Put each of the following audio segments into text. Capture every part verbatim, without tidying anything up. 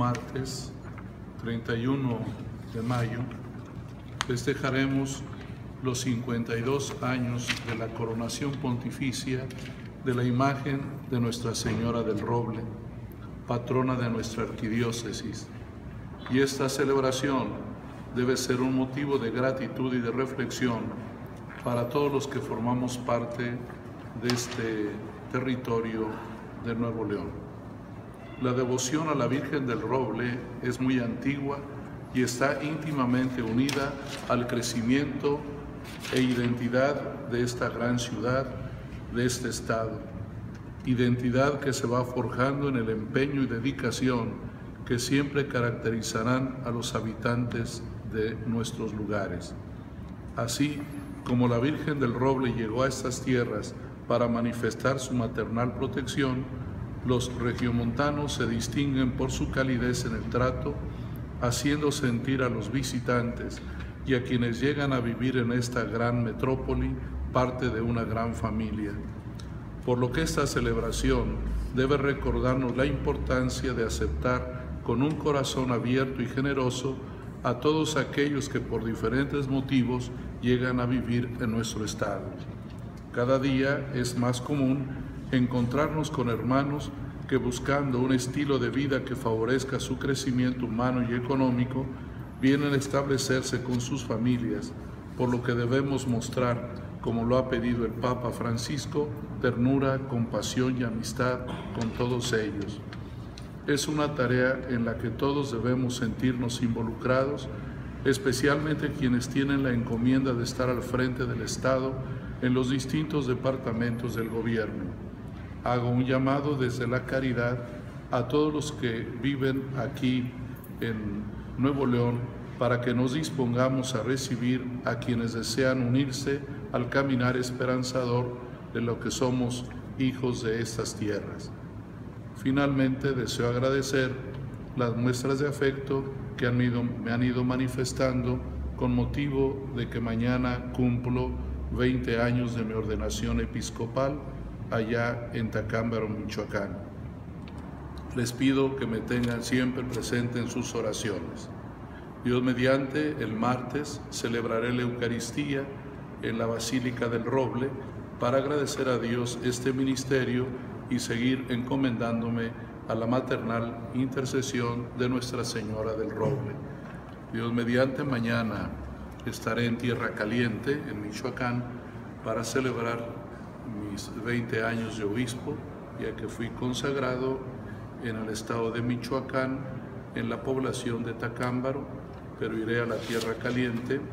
martes treinta y uno de mayo festejaremos los cincuenta y dos años de la coronación pontificia de la imagen de Nuestra Señora del Roble, patrona de nuestra arquidiócesis. Y esta celebración debe ser un motivo de gratitud y de reflexión para todos los que formamos parte de este territorio de Nuevo León. La devoción a la Virgen del Roble es muy antigua y está íntimamente unida al crecimiento e identidad de esta gran ciudad, de este estado. Identidad que se va forjando en el empeño y dedicación que siempre caracterizarán a los habitantes de nuestros lugares. Así como la Virgen del Roble llegó a estas tierras para manifestar su maternal protección, los regiomontanos se distinguen por su calidez en el trato, haciendo sentir a los visitantes y a quienes llegan a vivir en esta gran metrópoli parte de una gran familia. Por lo que esta celebración debe recordarnos la importancia de aceptar con un corazón abierto y generoso a todos aquellos que por diferentes motivos llegan a vivir en nuestro estado. Cada día es más común encontrarnos con hermanos que, buscando un estilo de vida que favorezca su crecimiento humano y económico, vienen a establecerse con sus familias, por lo que debemos mostrar, como lo ha pedido el Papa Francisco, ternura, compasión y amistad con todos ellos. Es una tarea en la que todos debemos sentirnos involucrados, especialmente quienes tienen la encomienda de estar al frente del Estado en los distintos departamentos del gobierno. Hago un llamado desde la caridad a todos los que viven aquí en Nuevo León para que nos dispongamos a recibir a quienes desean unirse al caminar esperanzador de lo que somos hijos de estas tierras. Finalmente, deseo agradecer las muestras de afecto que han ido, me han ido manifestando con motivo de que mañana cumplo veinte años de mi ordenación episcopal allá en Tacámbaro, Michoacán. Les pido que me tengan siempre presente en sus oraciones. Dios mediante, el martes celebraré la Eucaristía en la Basílica del Roble para agradecer a Dios este ministerio y seguir encomendándome a la maternal intercesión de Nuestra Señora del Roble. Dios mediante, mañana estaré en Tierra Caliente, en Michoacán, para celebrar mis veinte años de obispo, ya que fui consagrado en el estado de Michoacán, en la población de Tacámbaro, pero iré a la Tierra Caliente,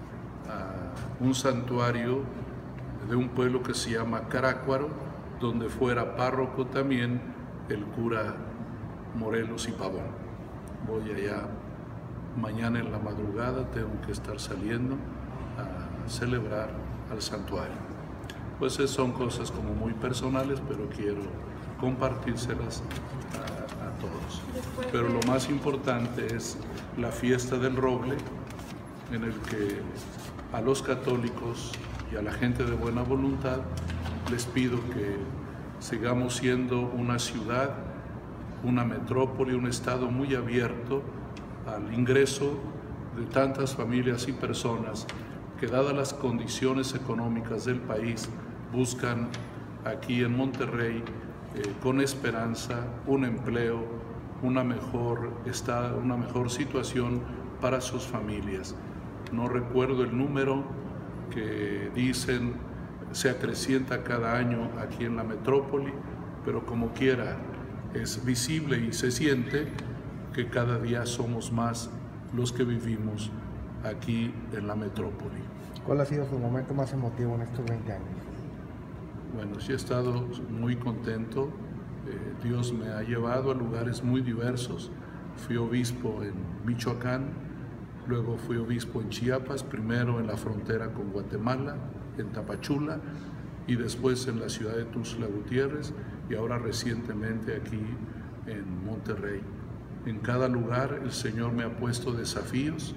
a un santuario de un pueblo que se llama Carácuaro, donde fuera párroco también el cura Morelos y Pavón. Voy allá mañana en la madrugada, tengo que estar saliendo a celebrar al santuario. Pues son cosas como muy personales, pero quiero compartírselas a, a todos. Pero lo más importante es la fiesta del Roble, en el que a los católicos y a la gente de buena voluntad les pido que sigamos siendo una ciudad, una metrópoli, un estado muy abierto al ingreso de tantas familias y personas que, dadas las condiciones económicas del país, buscan aquí en Monterrey eh, con esperanza un empleo, una mejor, estado, una mejor situación para sus familias. No recuerdo el número que dicen se acrecienta cada año aquí en la metrópoli, pero como quiera es visible y se siente que cada día somos más los que vivimos aquí en la metrópoli. ¿Cuál ha sido su momento más emotivo en estos veinte años? Bueno, sí he estado muy contento. Eh, Dios me ha llevado a lugares muy diversos. Fui obispo en Michoacán, luego fui obispo en Chiapas, primero en la frontera con Guatemala, en Tapachula, y después en la ciudad de Tuxtla Gutiérrez, y ahora recientemente aquí en Monterrey. En cada lugar el Señor me ha puesto desafíos.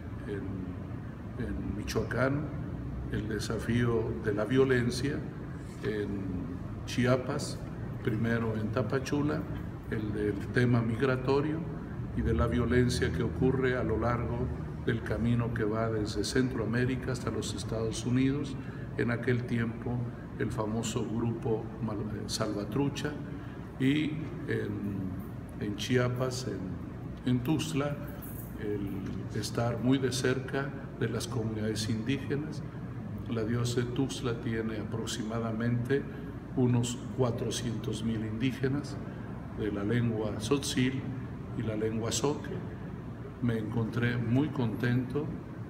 En, en Michoacán, el desafío de la violencia; en Chiapas, primero en Tapachula, el del tema migratorio; y de la violencia que ocurre a lo largo del camino que va desde Centroamérica hasta los Estados Unidos, en aquel tiempo el famoso grupo Salvatrucha, y en, en Chiapas, en, en Tuxtla, el estar muy de cerca de las comunidades indígenas. La diócesis de Tuxtla tiene aproximadamente unos cuatrocientos mil indígenas de la lengua tzotzil y la lengua zoque. Me encontré muy contento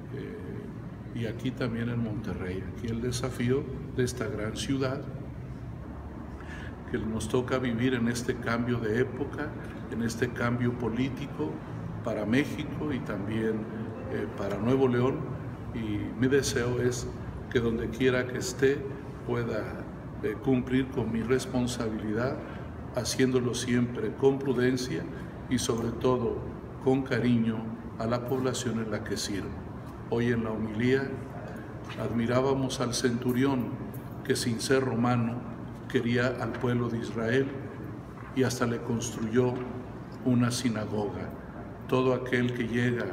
eh, y aquí también en Monterrey. Aquí el desafío de esta gran ciudad que nos toca vivir en este cambio de época, en este cambio político para México y también eh, para Nuevo León, y mi deseo es que donde quiera que esté pueda eh, cumplir con mi responsabilidad, haciéndolo siempre con prudencia y sobre todo con cariño a la población en la que sirvo. Hoy en la homilía admirábamos al centurión que sin ser romano quería al pueblo de Israel y hasta le construyó una sinagoga. Todo aquel que llega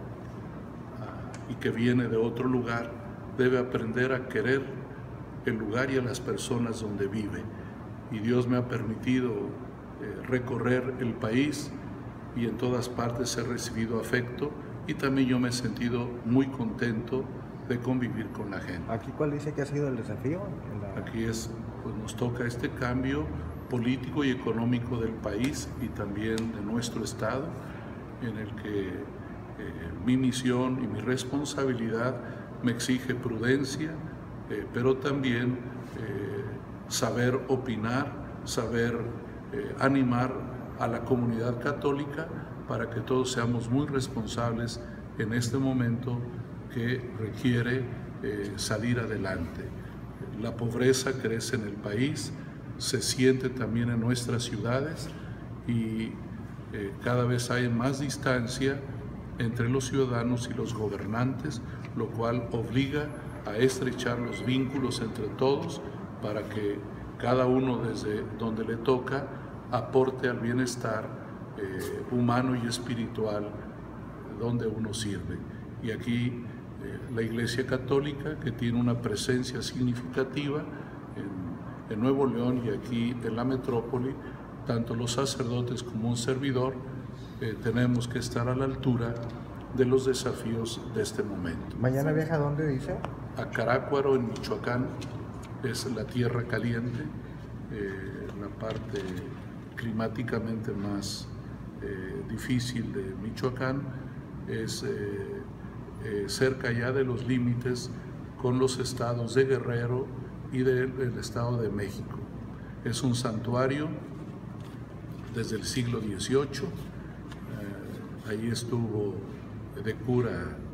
uh, y que viene de otro lugar debe aprender a querer el lugar y a las personas donde vive. Y Dios me ha permitido eh, recorrer el país y en todas partes he recibido afecto y también yo me he sentido muy contento de convivir con la gente. ¿Aquí cuál dice que ha sido el desafío? La... Aquí es, pues nos toca este cambio político y económico del país y también de nuestro estado, en el que eh, mi misión y mi responsabilidad me exige prudencia, eh, pero también eh, saber opinar, saber eh, animar a la comunidad católica para que todos seamos muy responsables en este momento que requiere eh, salir adelante. La pobreza crece en el país, se siente también en nuestras ciudades y eh, cada vez hay más distancia entre los ciudadanos y los gobernantes, lo cual obliga a estrechar los vínculos entre todos para que cada uno desde donde le toca aporte al bienestar eh, humano y espiritual donde uno sirve. Y aquí eh, la Iglesia Católica, que tiene una presencia significativa en, en Nuevo León y aquí en la metrópoli, tanto los sacerdotes como un servidor, eh, tenemos que estar a la altura de los desafíos de este momento. ¿Mañana viaja a dónde dice? A Carácuaro, en Michoacán, es la tierra caliente, eh, la parte climáticamente más eh, difícil de Michoacán, es eh, eh, cerca ya de los límites con los estados de Guerrero y del, del Estado de México. Es un santuario desde el siglo dieciocho, eh, ahí estuvo de cura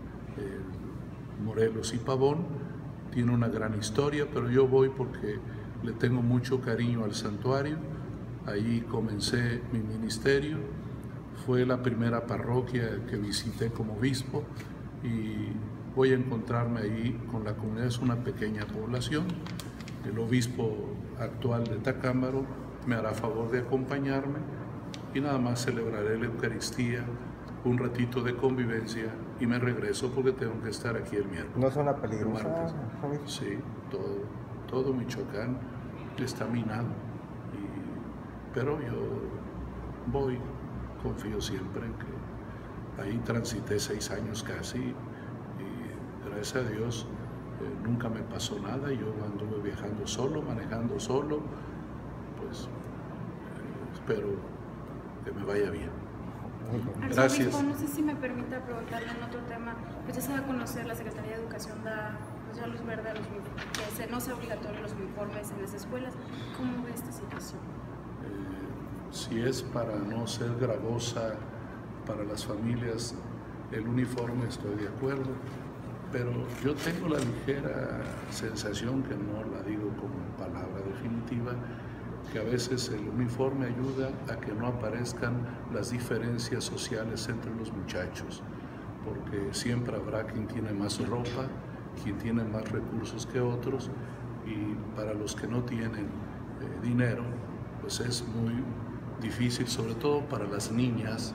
eh, Morelos y Pavón, tiene una gran historia, pero yo voy porque le tengo mucho cariño al santuario. Ahí comencé mi ministerio, fue la primera parroquia que visité como obispo y voy a encontrarme ahí con la comunidad. Es una pequeña población. El obispo actual de Tacámbaro me hará favor de acompañarme y nada más celebraré la Eucaristía, un ratito de convivencia y me regreso porque tengo que estar aquí el miércoles. ¿No es una peligrosa? Sí, todo, todo Michoacán está minado, y, pero yo voy, confío siempre en que ahí transité seis años casi y gracias a Dios eh, nunca me pasó nada. Yo anduve viajando solo, manejando solo, pues eh, espero que me vaya bien. Gracias. Arzobispo, no sé si me permita preguntarle en otro tema, pues ya se va a conocer, la Secretaría de Educación da pues ya luz verde a los que se, no sea obligatorio los uniformes en las escuelas. ¿Cómo ve esta situación? Eh, si es para no ser gravosa para las familias el uniforme, estoy de acuerdo, pero yo tengo la ligera sensación, que no la digo como palabra definitiva, que a veces el uniforme ayuda a que no aparezcan las diferencias sociales entre los muchachos, porque siempre habrá quien tiene más ropa, quien tiene más recursos que otros, y para los que no tienen eh, dinero, pues es muy difícil, sobre todo para las niñas,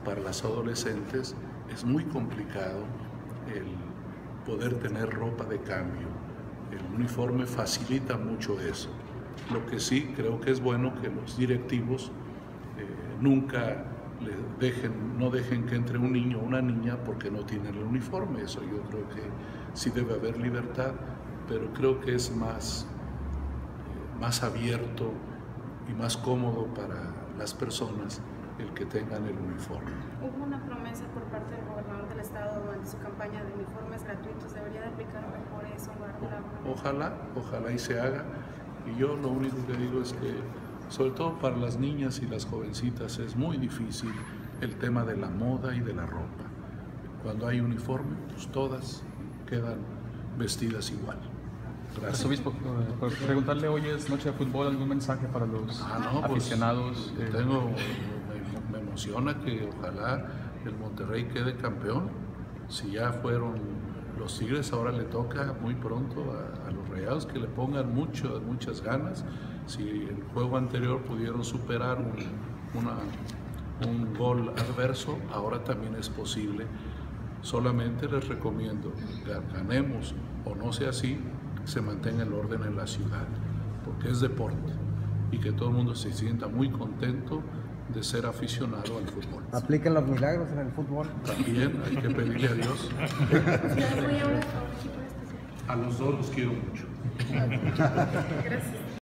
para las adolescentes es muy complicado el poder tener ropa de cambio. El uniforme facilita mucho eso. Lo que sí creo que es bueno que los directivos eh, nunca le dejen, no dejen que entre un niño o una niña porque no tienen el uniforme. Eso yo creo que sí debe haber libertad, pero creo que es más, eh, más abierto y más cómodo para las personas el que tengan el uniforme. Hubo una promesa por parte del gobernador del estado durante su campaña de uniformes gratuitos. ¿Debería de aplicar mejor eso? O, ojalá, ojalá y se haga. Y yo lo único que digo es que, sobre todo para las niñas y las jovencitas, es muy difícil el tema de la moda y de la ropa. Cuando hay uniforme, pues todas quedan vestidas igual. Gracias. Obispo, por preguntarle, hoy es noche de fútbol, ¿algún mensaje para los ah, no, aficionados? Pues, eh, tengo, me, me emociona que ojalá el Monterrey quede campeón. Si ya fueron los Tigres, ahora le toca muy pronto a, a los Rayados que le pongan mucho, muchas ganas. Si el juego anterior pudieron superar un, una, un gol adverso, ahora también es posible. Solamente les recomiendo que ganemos o no sea así, se mantenga el orden en la ciudad, porque es deporte y que todo el mundo se sienta muy contento de ser aficionado al fútbol. ¿Aplican los milagros en el fútbol? También hay que pedirle a Dios. A los dos los quiero mucho. Gracias.